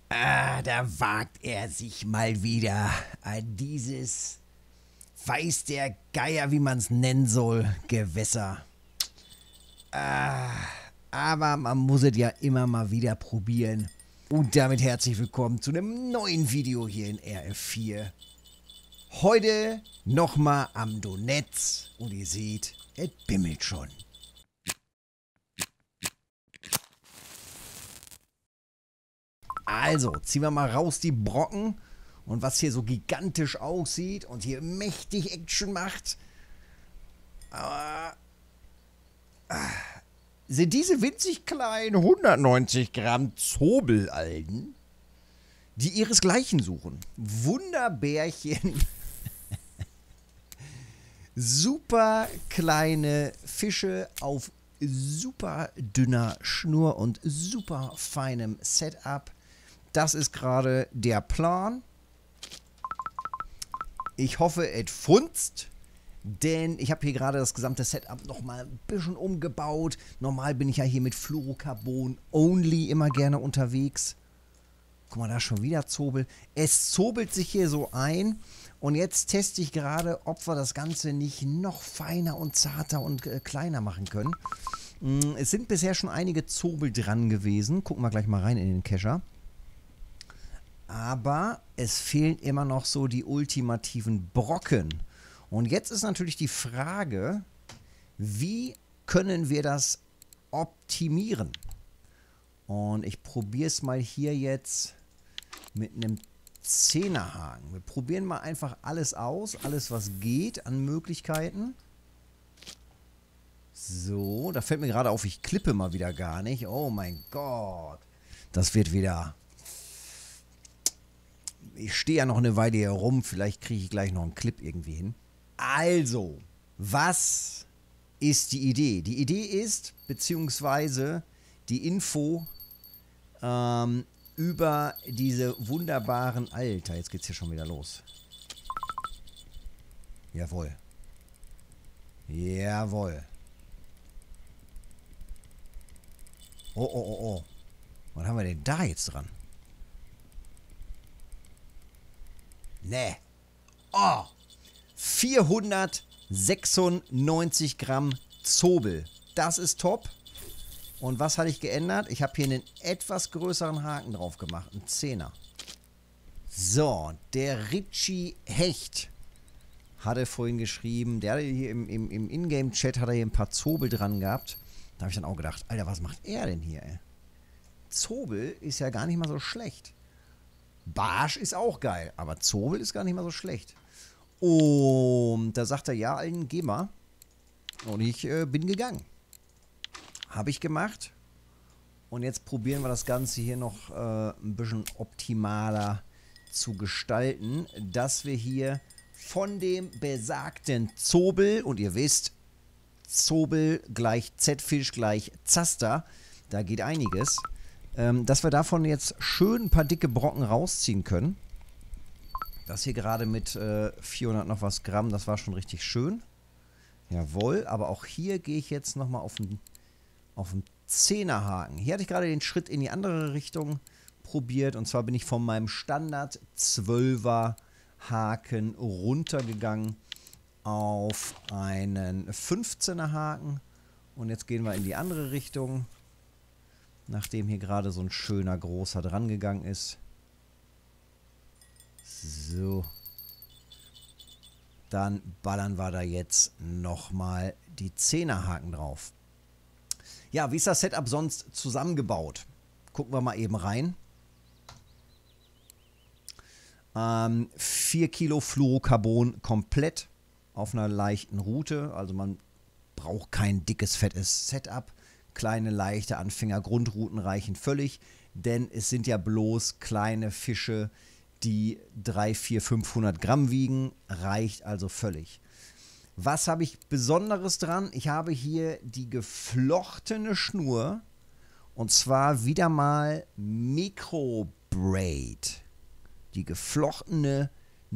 Da wagt er sich mal wieder an dieses, weiß der Geier, wie man es nennen soll, Gewässer. Aber man muss es ja immer mal wieder probieren. Und damit herzlich willkommen zu einem neuen Video hier in RF4. Heute nochmal am Donetz und ihr seht, es bimmelt schon. Also, ziehen wir mal raus die Brocken. Und was hier so gigantisch aussieht und hier mächtig Action macht, sind diese winzig kleinen 190 Gramm Zobelalgen, die ihresgleichen suchen. Wunderbärchen. Super kleine Fische auf super dünner Schnur und super feinem Setup. Das ist gerade der Plan. Ich hoffe, es funzt, denn ich habe hier gerade das gesamte Setup nochmal ein bisschen umgebaut. Normal bin ich ja hier mit Fluorocarbon only immer gerne unterwegs. Guck mal, da schon wieder Zobel. Es zobelt sich hier so ein und jetzt teste ich gerade, ob wir das Ganze nicht noch feiner und zarter und kleiner machen können. Es sind bisher schon einige Zobel dran gewesen. Gucken wir gleich mal rein in den Kescher. Aber es fehlen immer noch so die ultimativen Brocken. Und jetzt ist natürlich die Frage, wie können wir das optimieren? Und ich probiere es mal hier jetzt mit einem Zehnerhaken. Wir probieren mal einfach alles aus, alles was geht an Möglichkeiten. So, da fällt mir gerade auf, ich klippe mal wieder gar nicht. Oh mein Gott, das wird wieder... Ich stehe ja noch eine Weile hier rum, vielleicht kriege ich gleich noch einen Clip irgendwie hin. Also, was ist die Idee? Die Idee ist, beziehungsweise die Info über diese wunderbaren... Alter, jetzt geht's hier schon wieder los. Jawohl. Jawohl. Oh, oh, oh, oh. Was haben wir denn da jetzt dran? Ne. Oh. 496 Gramm Zobel. Das ist top. Und was hatte ich geändert? Ich habe hier einen etwas größeren Haken drauf gemacht. Ein Zehner. So, der Richie Hecht hatte vorhin geschrieben, der hatte hier im Ingame-Chat hat er hier ein paar Zobel dran gehabt. Da habe ich dann auch gedacht, Alter, was macht er denn hier, ey? Zobel ist ja gar nicht mal so schlecht. Barsch ist auch geil, aber Zobel ist gar nicht mal so schlecht. Und da sagt er, ja, Alten, geh mal. Und ich bin gegangen. Habe ich gemacht. Und jetzt probieren wir das Ganze hier noch ein bisschen optimaler zu gestalten, dass wir hier von dem besagten Zobel, und ihr wisst, Zobel gleich Z-Fisch gleich Zaster, da geht einiges, dass wir davon jetzt schön ein paar dicke Brocken rausziehen können. Das hier gerade mit 400 noch was Gramm, das war schon richtig schön. Jawohl, aber auch hier gehe ich jetzt nochmal auf den Zehnerhaken. Hier hatte ich gerade den Schritt in die andere Richtung probiert. Und zwar bin ich von meinem Standard 12er Haken runtergegangen auf einen 15er Haken. Und jetzt gehen wir in die andere Richtung. Nachdem hier gerade so ein schöner großer dran gegangen ist. So. Dann ballern wir da jetzt nochmal die 10er Haken drauf. Ja, wie ist das Setup sonst zusammengebaut? Gucken wir mal eben rein. 4 Kilo Fluorocarbon komplett auf einer leichten Route. Also man braucht kein dickes, fettes Setup. Kleine, leichte Anfänger-Grundrouten reichen völlig, denn es sind ja bloß kleine Fische, die 300, 400, 500 Gramm wiegen, reicht also völlig. Was habe ich Besonderes dran? Ich habe hier die geflochtene Schnur und zwar wieder mal Microbraid. Die geflochtene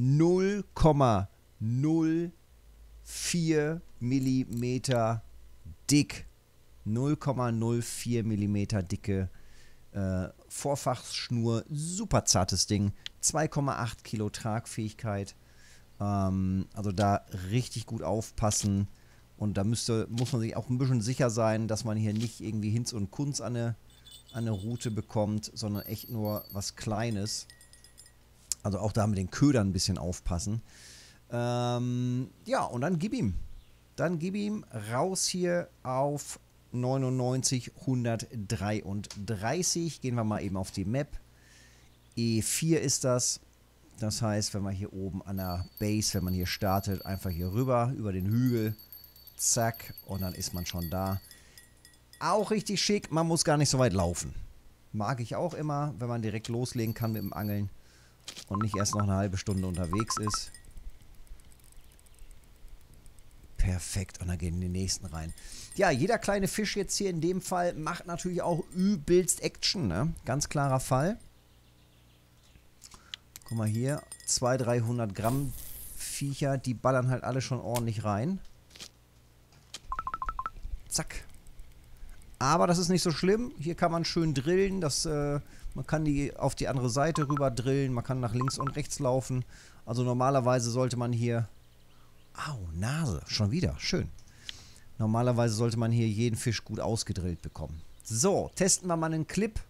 0,04 mm dick. 0,04 mm dicke Vorfachsschnur, super zartes Ding. 2,8 Kilo Tragfähigkeit. Also da richtig gut aufpassen. Und da muss man sich auch ein bisschen sicher sein, dass man hier nicht irgendwie Hinz und Kunz an eine Route bekommt, sondern echt nur was Kleines. Also auch da mit den Ködern ein bisschen aufpassen. Ja, und dann gib ihm. Dann gib ihm raus hier auf 99 133. Gehen wir mal eben auf die Map. E4 ist das. Das heißt, wenn man hier oben an der Base, wenn man hier startet, einfach hier rüber, über den Hügel. Zack. Und dann ist man schon da. Auch richtig schick. Man muss gar nicht so weit laufen. Mag ich auch immer, wenn man direkt loslegen kann mit dem Angeln. Und nicht erst noch eine halbe Stunde unterwegs ist. Perfekt. Und dann gehen die nächsten rein. Ja, jeder kleine Fisch jetzt hier in dem Fall macht natürlich auch übelst Action, ne? Ganz klarer Fall. Guck mal hier. 200-300 Gramm Viecher. Die ballern halt alle schon ordentlich rein. Zack. Aber das ist nicht so schlimm. Hier kann man schön drillen. Man kann die auf die andere Seite rüber drillen. Man kann nach links und rechts laufen. Also normalerweise sollte man hier... Au, Nase. Schon wieder. Schön. Normalerweise sollte man hier jeden Fisch gut ausgedrillt bekommen. So, testen wir mal einen Clip.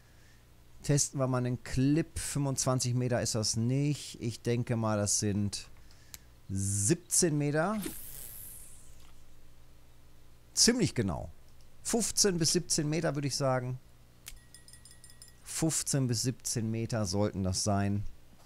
25 Meter ist das nicht. Ich denke mal, das sind 17 Meter. Ziemlich genau. 15 bis 17 Meter würde ich sagen. 15 bis 17 Meter sollten das sein.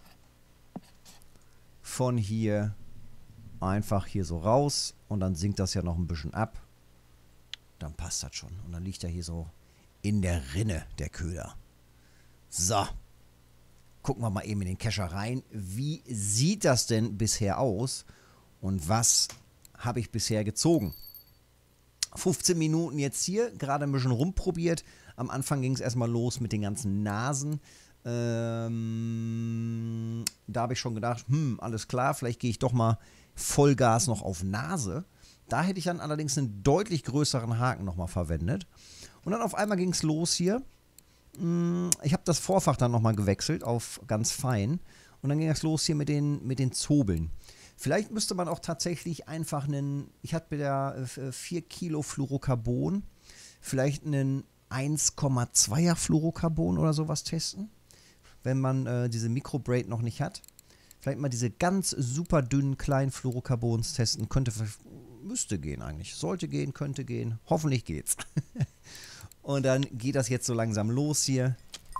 Von hier einfach hier so raus. Und dann sinkt das ja noch ein bisschen ab. Dann passt das schon. Und dann liegt er hier so in der Rinne, der Köder. So. Gucken wir mal eben in den Kescher rein. Wie sieht das denn bisher aus? Und was habe ich bisher gezogen? 15 Minuten jetzt hier, gerade ein bisschen rumprobiert. Am Anfang ging es erstmal los mit den ganzen Nasen. Da habe ich schon gedacht, alles klar, vielleicht gehe ich doch mal Vollgas noch auf Nase. Da hätte ich dann allerdings einen deutlich größeren Haken nochmal verwendet. Und dann auf einmal ging es los hier. Ich habe das Vorfach dann nochmal gewechselt auf ganz fein. Und dann ging es los hier mit den Zobeln. Vielleicht müsste man auch tatsächlich einfach ich hatte da 4 Kilo Fluorocarbon, vielleicht einen 1,2er Fluorocarbon oder sowas testen, wenn man diese Microbraid noch nicht hat. Vielleicht mal diese ganz super dünnen kleinen Fluorocarbons testen, müsste gehen eigentlich, sollte gehen, könnte gehen, hoffentlich geht's. Und dann geht das jetzt so langsam los hier.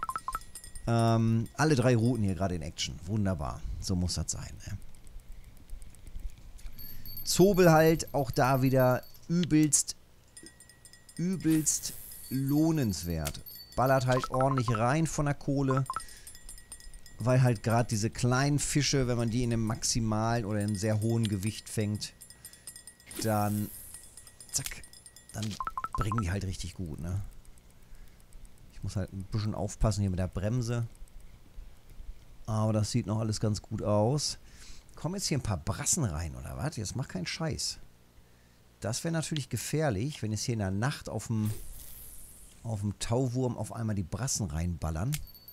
Alle 3 Routen hier gerade in Action, wunderbar, so muss das sein, ne? Zobel halt, auch da wieder übelst lohnenswert. Ballert halt ordentlich rein von der Kohle, weil halt gerade diese kleinen Fische, wenn man die in einem maximalen oder in einem sehr hohen Gewicht fängt, dann, zack, dann bringen die halt richtig gut, ne? Ich muss halt ein bisschen aufpassen hier mit der Bremse. Aber das sieht noch alles ganz gut aus. Kommen jetzt hier ein paar Brassen rein, oder was? Jetzt mach keinen Scheiß. Das wäre natürlich gefährlich, wenn jetzt hier in der Nacht auf dem Tauwurm auf einmal die Brassen reinballern.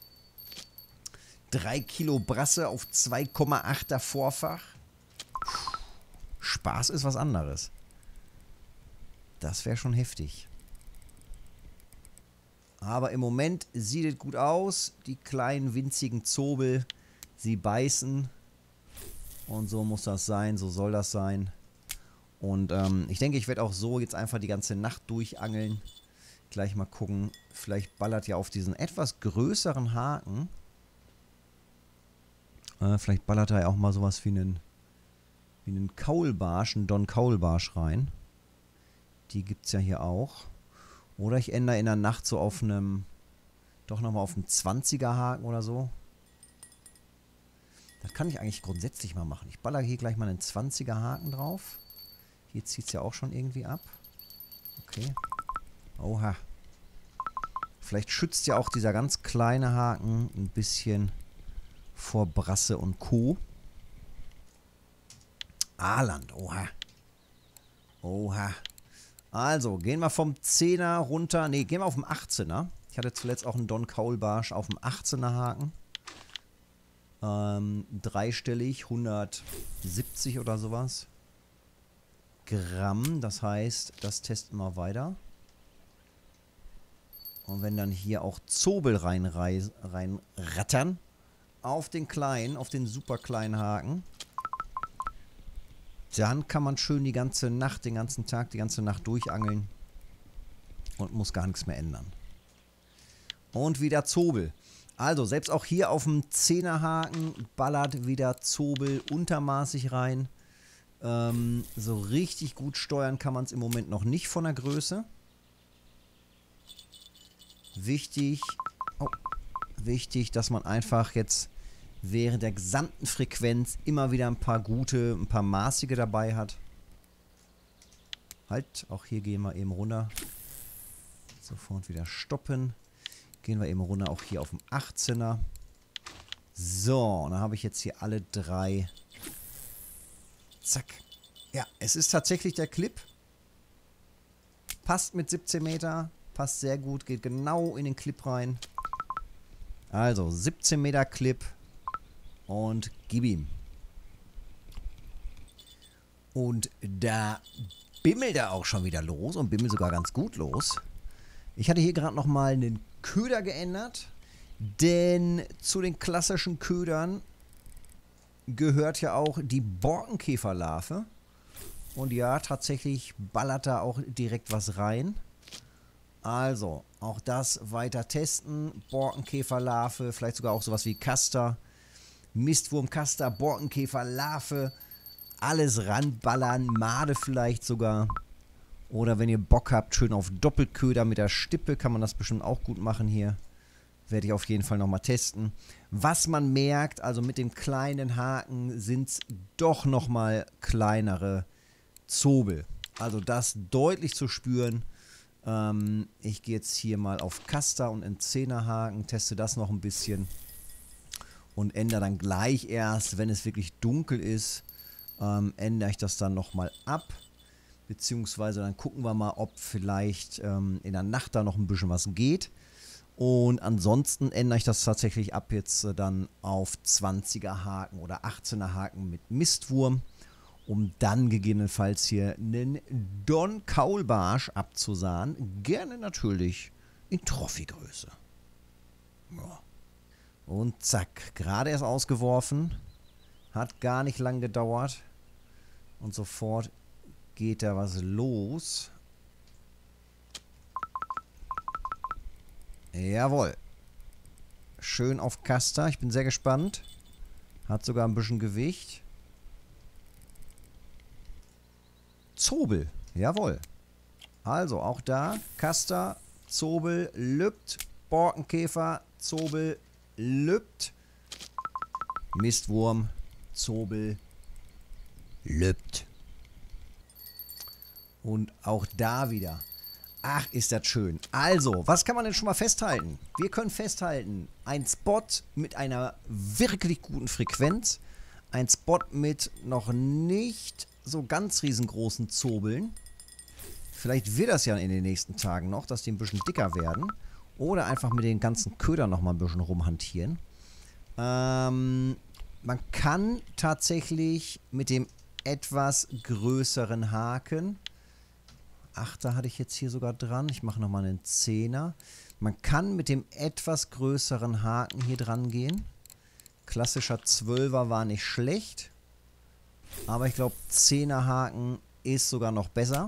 3 Kilo Brasse auf 2,8er Vorfach. Spaß ist was anderes. Das wäre schon heftig. Aber im Moment sieht es gut aus. Die kleinen winzigen Zobel, sie beißen. Und so muss das sein, so soll das sein. Und ich denke, ich werde auch so jetzt einfach die ganze Nacht durchangeln. Gleich mal gucken. Vielleicht ballert ja auf diesen etwas größeren Haken. Vielleicht ballert da ja auch mal sowas wie einen Kaulbarsch, einen Don Kaulbarsch rein. Die gibt es ja hier auch. Oder ich ändere in der Nacht so auf einem, doch nochmal auf einen 20er Haken oder so. Das kann ich eigentlich grundsätzlich mal machen. Ich baller hier gleich mal einen 20er Haken drauf. Hier zieht es ja auch schon irgendwie ab. Okay. Oha. Vielleicht schützt ja auch dieser ganz kleine Haken ein bisschen vor Brasse und Co. Aaland, oha. Oha. Also, gehen wir vom 10er runter. Ne, gehen wir auf den 18er. Ich hatte zuletzt auch einen Don Kaulbarsch auf dem 18er Haken. Dreistellig, 170 oder sowas. Gramm, das heißt, das testen wir weiter. Und wenn dann hier auch Zobel reinrattern auf den kleinen, auf den super kleinen Haken, dann kann man schön die ganze Nacht, den ganzen Tag, die ganze Nacht durchangeln und muss gar nichts mehr ändern. Und wieder Zobel. Also selbst auch hier auf dem 10er Haken ballert wieder Zobel untermaßig rein. So richtig gut steuern kann man es im Moment noch nicht von der Größe. Wichtig, dass man einfach jetzt während der gesamten Frequenz immer wieder ein paar gute, ein paar maßige dabei hat. Halt, auch hier gehen wir eben runter. Sofort wieder stoppen. Gehen wir eben runter, auch hier auf dem 18er. So, dann habe ich jetzt hier alle drei. Zack. Ja, es ist tatsächlich der Clip. Passt mit 17 Meter. Passt sehr gut, geht genau in den Clip rein. Also 17 Meter Clip und gib ihm. Und da bimmelt er auch schon wieder los und bimmelt sogar ganz gut los. Ich hatte hier gerade nochmal einen Köder geändert, denn zu den klassischen Ködern gehört ja auch die Borkenkäferlarve. Und ja, tatsächlich ballert da auch direkt was rein. Also, auch das weiter testen. Borkenkäferlarve, vielleicht sogar auch sowas wie Kaster. Mistwurmkaster, Borkenkäferlarve. Alles ranballern, Made vielleicht sogar. Oder wenn ihr Bock habt, schön auf Doppelköder mit der Stippe, kann man das bestimmt auch gut machen hier. Werde ich auf jeden Fall nochmal testen. Was man merkt, also mit dem kleinen Haken sind es doch nochmal kleinere Zobel. Also das deutlich zu spüren. Ich gehe jetzt hier mal auf Kaster und in 10er Haken, teste das noch ein bisschen und ändere dann gleich erst, wenn es wirklich dunkel ist, ändere ich das dann nochmal ab. Beziehungsweise dann gucken wir mal, ob vielleicht in der Nacht da noch ein bisschen was geht. Und ansonsten ändere ich das tatsächlich ab jetzt dann auf 20er Haken oder 18er Haken mit Mistwurm, um dann gegebenenfalls hier einen Don Kaulbarsch abzusahnen. Gerne natürlich in Trophy-Größe. Ja. Und zack, gerade erst ausgeworfen. Hat gar nicht lang gedauert. Und sofort geht da was los. Jawohl. Schön auf Kaster. Ich bin sehr gespannt. Hat sogar ein bisschen Gewicht. Zobel. Jawohl. Also auch da. Kaster, Zobel, lübt. Borkenkäfer, Zobel, lübt. Mistwurm, Zobel, lübt. Und auch da wieder. Ach, ist das schön. Also, was kann man denn schon mal festhalten? Wir können festhalten, ein Spot mit einer wirklich guten Frequenz. Ein Spot mit noch nicht so ganz riesengroßen Zobeln. Vielleicht wird das ja in den nächsten Tagen noch, dass die ein bisschen dicker werden. Oder einfach mit den ganzen Ködern noch mal ein bisschen rumhantieren. Man kann tatsächlich mit dem etwas größeren Haken... 8er hatte ich jetzt hier sogar dran. Ich mache nochmal einen 10er. Man kann mit dem etwas größeren Haken hier dran gehen. Klassischer 12er war nicht schlecht. Aber ich glaube, 10er Haken ist sogar noch besser.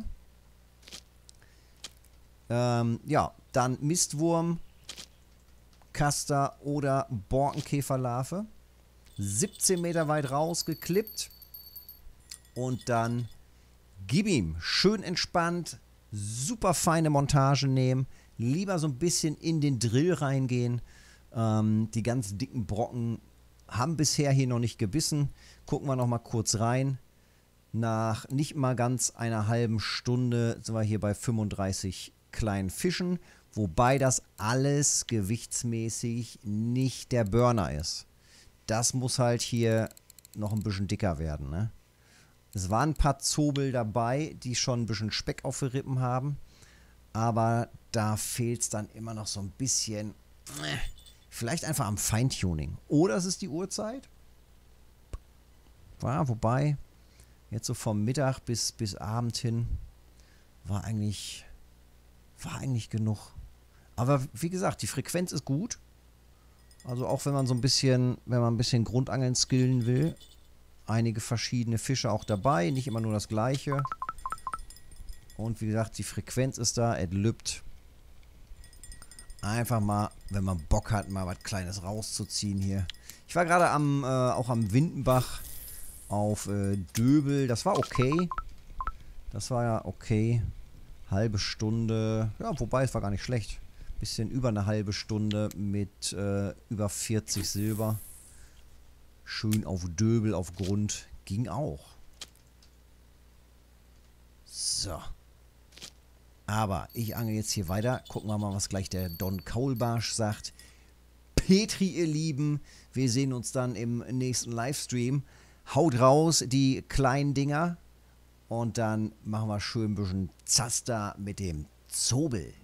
Ja, dann Mistwurm, Kaster oder Borkenkäferlarve. 17 Meter weit rausgeklippt. Und dann... Gib ihm. Schön entspannt. Super feine Montage nehmen. Lieber so ein bisschen in den Drill reingehen. Die ganz dicken Brocken haben bisher hier noch nicht gebissen. Gucken wir noch mal kurz rein. Nach nicht mal ganz einer halben Stunde sind wir hier bei 35 kleinen Fischen. Wobei das alles gewichtsmäßig nicht der Burner ist. Das muss halt hier noch ein bisschen dicker werden, ne? Es waren ein paar Zobel dabei, die schon ein bisschen Speck auf den Rippen haben. Aber da fehlt es dann immer noch so ein bisschen. Vielleicht einfach am Feintuning. Oder es ist die Uhrzeit. Ja, wobei, jetzt so vom Mittag bis Abend hin war eigentlich genug. Aber wie gesagt, die Frequenz ist gut. Also auch wenn man so ein bisschen, Grundangeln skillen will. Einige verschiedene Fische auch dabei, nicht immer nur das gleiche. Und wie gesagt, die Frequenz ist da, es lübt. Einfach mal, wenn man Bock hat, mal was Kleines rauszuziehen hier. Ich war gerade auch am Windenbach auf Döbel. Das war okay. Das war ja okay. Halbe Stunde. Ja, wobei, es war gar nicht schlecht. Bisschen über eine halbe Stunde mit über 40 Silber. Schön auf Döbel, auf Grund. Ging auch. So. Aber ich angel jetzt hier weiter. Gucken wir mal, was gleich der Don Kaulbarsch sagt. Petri, ihr Lieben. Wir sehen uns dann im nächsten Livestream. Haut raus, die kleinen Dinger. Und dann machen wir schön ein bisschen Zaster mit dem Zobel.